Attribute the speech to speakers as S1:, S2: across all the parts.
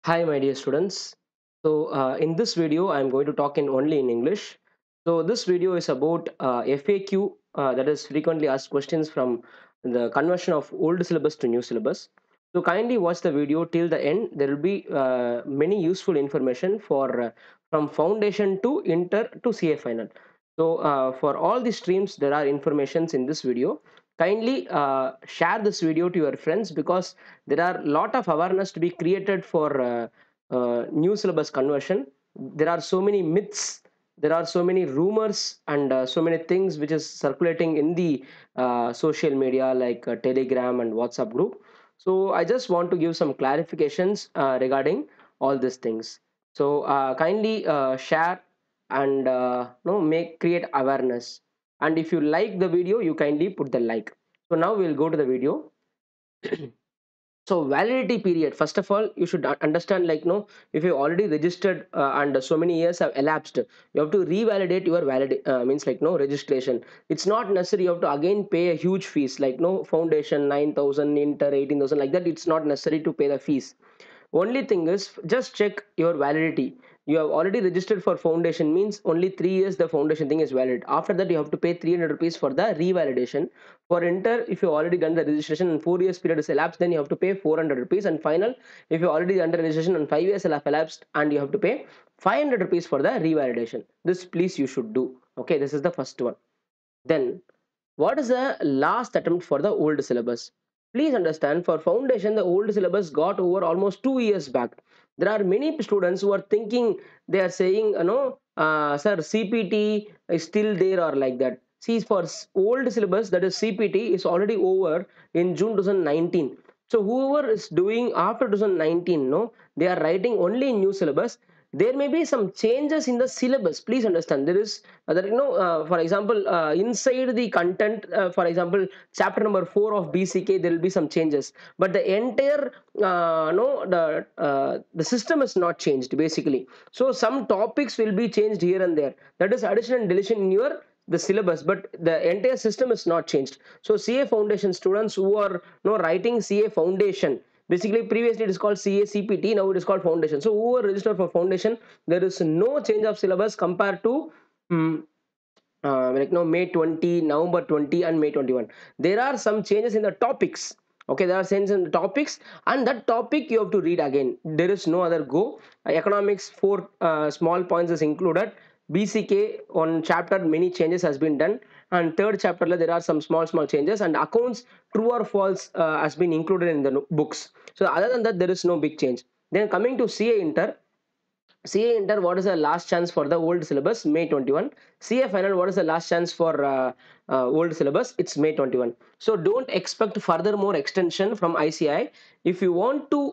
S1: Hi, my dear students. In this video, I'm going to talk in only in English. So, this video is about FAQ, that is frequently asked questions from the conversion of old syllabus to new syllabus. So, kindly watch the video till the end. There will be many useful information for from foundation to inter to CA final. For all the streams, there are informations in this video. Kindly share this video to your friends because there are a lot of awareness to be created for new syllabus conversion. There are so many myths, there are so many rumors, and so many things which is circulating in the social media like Telegram and WhatsApp group. So I just want to give some clarifications regarding all these things. So kindly share and make create awareness. And if you like the video, you kindly put the like. So now we'll go to the video. So validity period, first of all you should understand, like, no, if you already registered and so many years have elapsed, you have to revalidate your valid means like no registration. It's not necessary you have to again pay a huge fees, like no foundation 9,000, inter 18,000, like that. It's not necessary to pay the fees. Only thing is, just check your validity. You have already registered for foundation, means only 3 years the foundation thing is valid. After that you have to pay 300 rupees for the revalidation. For inter, if you already done the registration and 4 years period is elapsed, then you have to pay 400 rupees. And final, if you already done the registration and 5 years have elapsed, and you have to pay 500 rupees for the revalidation. This please you should do. Okay, this is the first one. Then what is the last attempt for the old syllabus? Please understand, for foundation, the old syllabus got over almost 2 years back. There are many students who are thinking, they are saying, sir, CPT is still there or like that. See, for old syllabus, that is CPT, is already over in June 2019. So whoever is doing after 2019, no, they are writing only in new syllabus. There may be some changes in the syllabus. Please understand, there is that, for example, inside the content, for example, chapter number 4 of BCK, there will be some changes, but the entire no the system is not changed basically. So some topics will be changed here and there, that is addition and deletion in your the syllabus, but the entire system is not changed. So CA foundation students who are writing CA foundation, basically previously it is called CA CPT, now it is called foundation. So who are registered for foundation, there is no change of syllabus compared to like no May 20, November 20, and May 21. There are some changes in the topics. Okay, there are changes in the topics, and that topic you have to read again. There is no other go. Economics, 4 small points is included. BCK on chapter, many changes has been done, and third chapter there are some small changes, and accounts, true or false has been included in the books. So other than that, there is no big change. Then coming to CA Inter, CA Inter, what is the last chance for the old syllabus? May 21. CA Final, what is the last chance for old syllabus? It's May 21. So don't expect further more extension from ICI. If you want to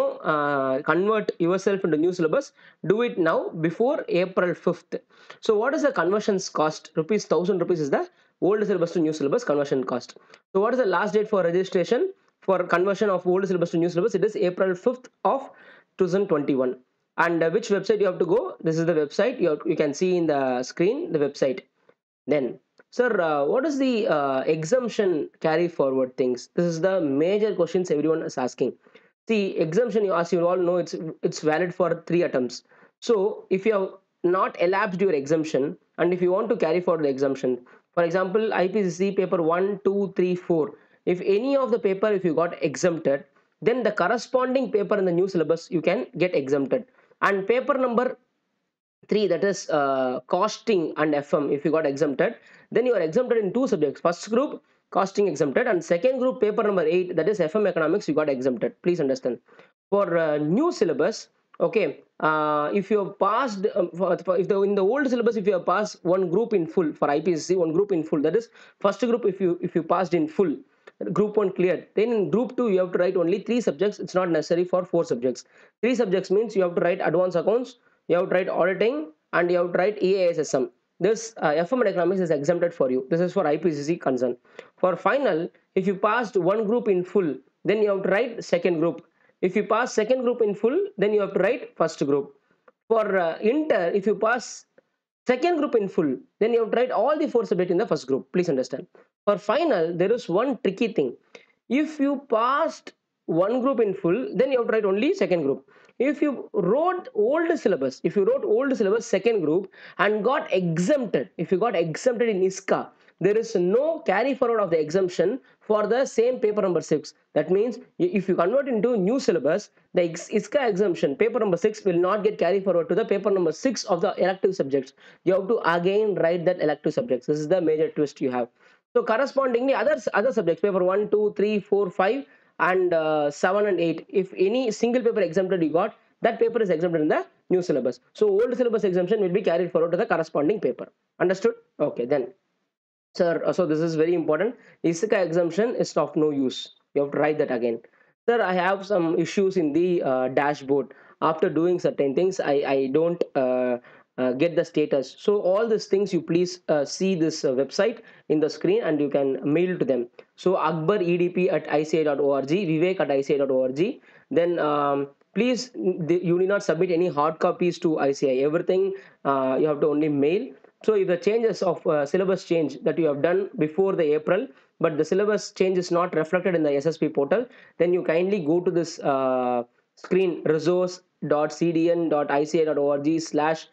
S1: convert yourself into new syllabus, do it now before April 5th. So what is the conversions cost? Rupees 1000 rupees is the old syllabus to new syllabus conversion cost. So what is the last date for registration for conversion of old syllabus to new syllabus? It is April 5th of 2021. And which website you have to go? This is the website. You can see in the screen the website. Then, sir, what is the exemption carry forward things? This is the major questions everyone is asking. See, exemption, you, as you all know, it's valid for 3 attempts. So if you have not elapsed your exemption, and if you want to carry forward the exemption, for example, IPCC paper 1, 2, 3, 4, if any of the paper, if you got exempted, then the corresponding paper in the new syllabus you can get exempted. And paper number 3, that is costing and FM, if you got exempted, then you are exempted in 2 subjects. First group costing exempted, and second group paper number 8, that is FM economics, you got exempted. Please understand. For new syllabus, okay, if you have passed if in the old syllabus, if you have passed one group in full for IPCC, one group in full, that is first group, if you passed in full, group 1 cleared, then in group 2 you have to write only 3 subjects. It's not necessary for 4 subjects. 3 subjects means you have to write advanced accounts, you have to write auditing, and you have to write EASSM. This FM and economics is exempted for you. This is for IPCC concern. For final, if you passed one group in full, then you have to write second group. If you pass second group in full, then you have to write first group. For inter, if you pass second group in full, then you have to write all the 4 subjects in the first group. Please understand. For final, there is one tricky thing. If you passed one group in full, then you have to write only second group. If you wrote old syllabus second group and got exempted, if you got exempted in ISCA, there is no carry forward of the exemption for the same paper number 6. That means if you convert into new syllabus, the ISCA exemption paper number 6 will not get carry forward to the paper number 6 of the elective subjects. You have to again write that elective subjects. This is the major twist you have. So correspondingly, other subjects, paper 1, 2, 3, 4, 5, and 7 and 8, if any single paper exempted you got, that paper is exempted in the new syllabus. So old syllabus exemption will be carried forward to the corresponding paper. Understood? Okay, then, sir, so this is very important. ISCA exemption is of no use. You have to write that again. Sir, I have some issues in the dashboard. After doing certain things, I don't get the status. So all these things, you please see this website in the screen and you can mail to them. So Akbar EDP at ICAI.org, Vivek at ICAI.org. Then please, you need not submit any hard copies to ICAI. Everything you have to only mail. So if the changes of syllabus change that you have done before the April, but the syllabus change is not reflected in the SSP portal, then you kindly go to this screen, resource.cdn.ici.org slash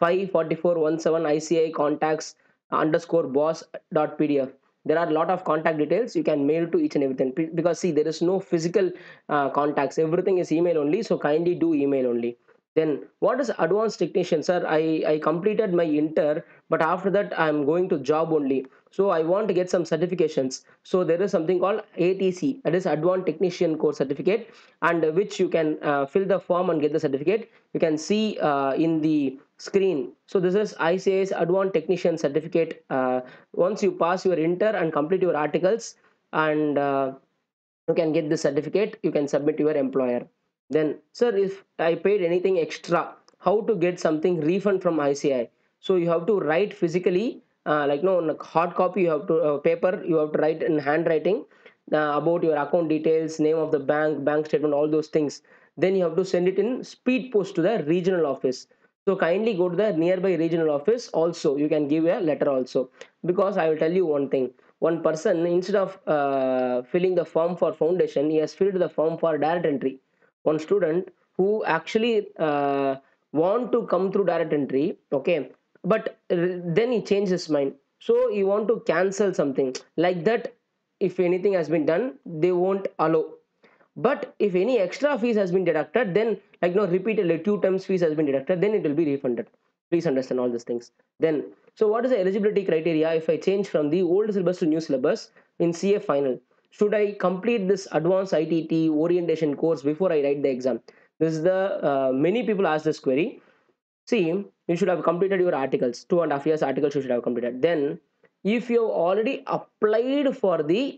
S1: 54417 ICI contacts underscore boss.pdf. There are a lot of contact details. You can mail to each and everything, because see, there is no physical contacts. Everything is email only. So kindly do email only. Then what is advanced technician? Sir, I completed my inter, but after that I'm going to job only. So I want to get some certifications. So there is something called ATC, that is advanced technician course certificate, and which you can fill the form and get the certificate. You can see in the screen. So this is ICAI's advanced technician certificate. Once you pass your inter and complete your articles, and you can get the certificate, you can submit to your employer. Then, sir, if I paid anything extra, how to get something refund from ICI? So you have to write physically, like no, on a hard copy, you have to paper, you have to write in handwriting about your account details, name of the bank statement, all those things. Then you have to send it in speed post to the regional office. So kindly go to the nearby regional office. Also, you can give a letter also, because I will tell you one thing. One person, instead of filling the form for foundation, he has filled the form for direct entry. One student who actually want to come through direct entry, okay, but then he changed his mind. So he want to cancel something like that. If anything has been done, they won't allow. But if any extra fees has been deducted, then like no, repeatedly 2 times fees has been deducted, then it will be refunded. Please understand all these things. Then, so what is the eligibility criteria if I change from the old syllabus to new syllabus in CA final? Should I complete this advanced ITT orientation course before I write the exam? This is the many people ask this query. See, you should have completed your articles, 2.5 years articles you should have completed. Then, if you have already applied for the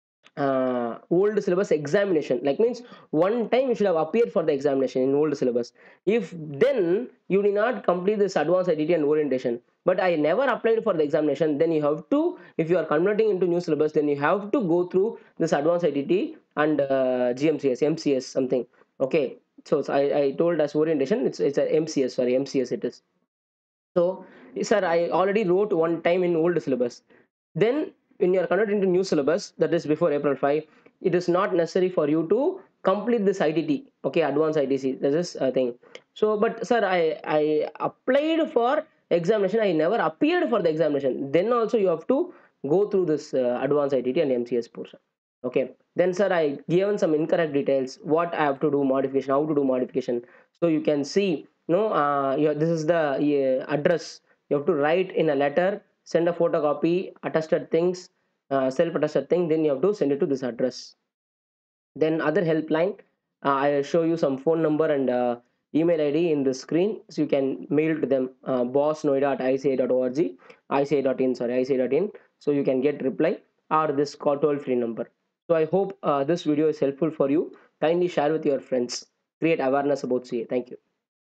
S1: old syllabus examination, like means one time you should have appeared for the examination in old syllabus. If then you did not complete this advanced ITT and orientation, but I never applied for the examination, then you have to, if you are converting into new syllabus, then you have to go through this advanced ITT and GMCS, MCS something. Okay, so I told as orientation, it's a MCS, sorry, MCS it is. So, sir, I already wrote one time in old syllabus. Then, when you are converted into new syllabus, that is before April 5, it is not necessary for you to complete this ITT, okay, advanced ITC. This is a thing. So, but sir, I applied for examination. I never appeared for the examination. Then also you have to go through this advanced ITT and MCS portion. Okay. Then, sir, I given some incorrect details. What I have to do modification, how to do modification. So you can see, no, this is the address. You have to write in a letter, send a photocopy, attested things, self-attested thing. Then you have to send it to this address. Then other helpline, I show you some phone number and email ID in the screen, so you can mail to them, bossnoida at ici.org, ici.in, sorry, ici.in. So you can get reply, or this call toll-free number. So I hope this video is helpful for you. Kindly share with your friends. Create awareness about CA. Thank you.